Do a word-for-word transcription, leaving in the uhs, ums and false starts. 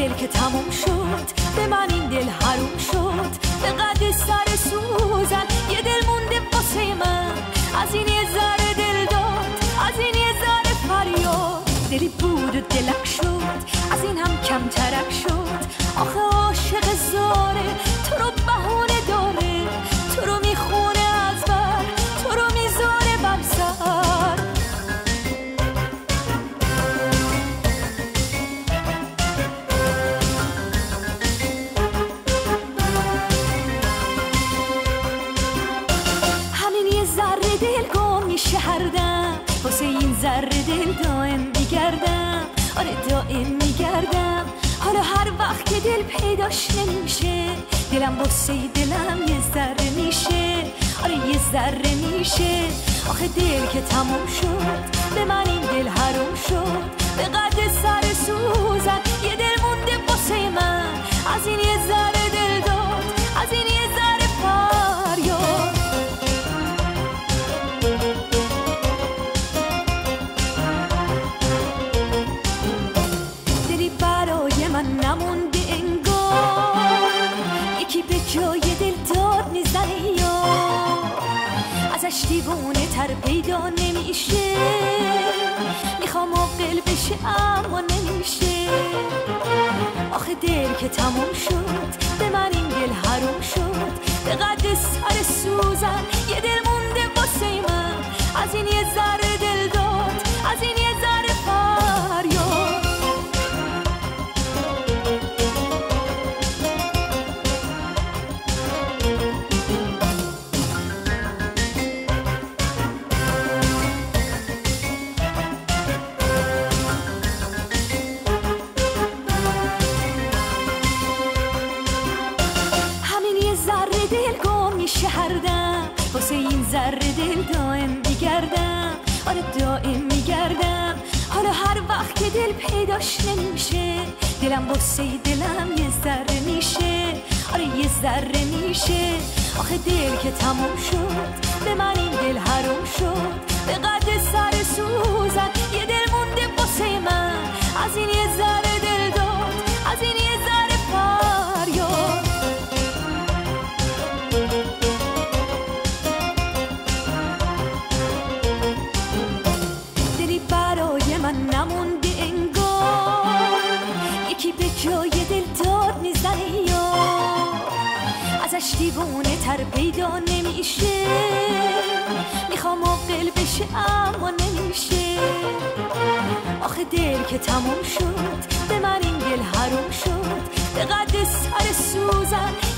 دل که تموم شد به من این دل حروم شد به قد سر سوزن یه دل مونده واسه من از این یه ذره دل داد از این یه ذره فریاد دلی بود و دلک شد از این هم کم ترک شد آخه عاشق زاره تو رو بهونه داره تو رو میخونه از بر تو رو میذاره بر سر همین یه ذره دل گم میشه هر دم واسه این ذره دل دائم میگردم آره دائم میگردم حالا هر وقت که دل پیداش نمیشه دلم واسه دلم یه ذره میشه آره یه ذره میشه آخه دل که تموم شد به من این دل حروم شد به قد سر سوزن یه دل مونده واسه من از این یه ذره دل داد از این یه ذره فریاد دلی برای من نمونده انگار یکی به جای دل داد میزنه یا ازش دیوونه تر پیدا نمیشه میخوام عاقل بشه اما نمیشه آخه دل که تموم شد به من این دل حروم شد به قد سر سوزن یه دل مونده واسه من از این یه ذره دل داد از این یه ذره فریاد هر دم واسه این ذره دل دائم میگردم آره دائم میگردم حالا هر وقت که دل پیداش نمیشه دلم واسه دلم یه ذره میشه آره یه ذره میشه آخه دل که تموم شد به من این دل حروم شد به قد سر سوزن یه دل مونده واسه من از این یه ذره دل داد از این یه ذره فریاد من نمونده انگار یکی به جای دل داد میزنه یا ازش دیوونه تر پیدا نمیشه میخوام عاقل بشه اما نمیشه آخه دل که تموم شد به من این دل حروم شد به قد سر سوزن